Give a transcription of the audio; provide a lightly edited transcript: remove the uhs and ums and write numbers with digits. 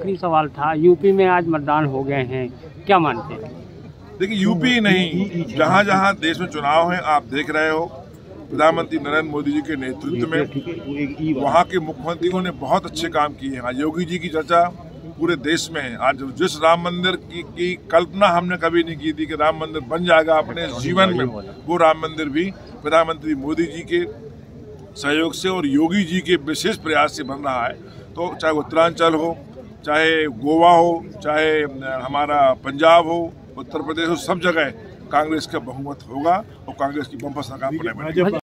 आखिरी सवाल था, यूपी में आज मतदान हो गए हैं, क्या मानते हैं? देखिए, यूपी नहीं, जहाँ जहाँ देश में चुनाव है आप देख रहे हो, प्रधानमंत्री नरेंद्र मोदी जी के नेतृत्व में वहाँ के मुख्यमंत्रियों ने बहुत अच्छे काम किए हैं। आज योगी जी की चर्चा पूरे देश में है। आज जिस राम मंदिर की कल्पना हमने कभी नहीं की थी कि राम मंदिर बन जाएगा अपने जीवन में, वो राम मंदिर भी प्रधानमंत्री मोदी जी के सहयोग से और योगी जी के विशेष प्रयास से बन रहा है। तो चाहे उत्तरांचल हो, चाहे गोवा हो, चाहे हमारा पंजाब हो, उत्तर प्रदेश हो, सब जगह कांग्रेस का बहुमत होगा और कांग्रेस की बम्पर सरकार बनेगी।